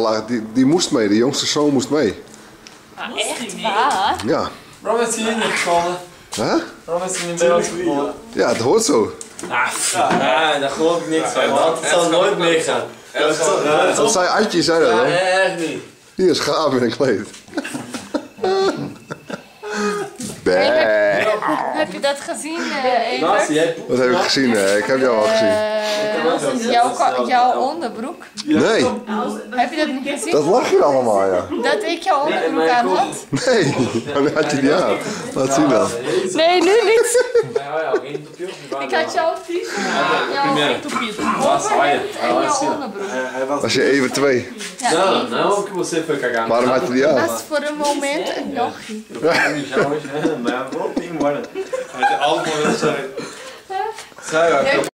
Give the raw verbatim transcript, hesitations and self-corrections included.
lag, die, die moest mee, de jongste zoon moest mee. Ah, echt waar? Ja. Waarom is hij hier niet gevallen? Huh? Waarom is hij niet bij ons gevallen? Ja, het hoort zo. Ah, ja, daar geloof ik niks van. Dat zal nooit meegaan. Dat zei Antje, zei dat, hè? Echt niet. Hier is gaaf in een kleed. Heb, heb je dat gezien, uh, Evert? Dat heb ik gezien, hè? Ik heb jou al gezien. Uh, jouw, ko- jouw onderbroek. Nee, Heb je dat niet gezien? dat lag hier allemaal, ja. Dat ik jouw onderbroek aan had? Nee, dan had je die aan. Laat zien dan. Nee, nu niet. Ik Ik had jouw t-shirt aan, jouw overhemd en jouw onderbroek. Was je even twee. Ja, Não, even. não que você foi cagar. Waarom had je die aan? Dat is voor een moment een jochie. Maar volta embora. Allemaal zo. Zo,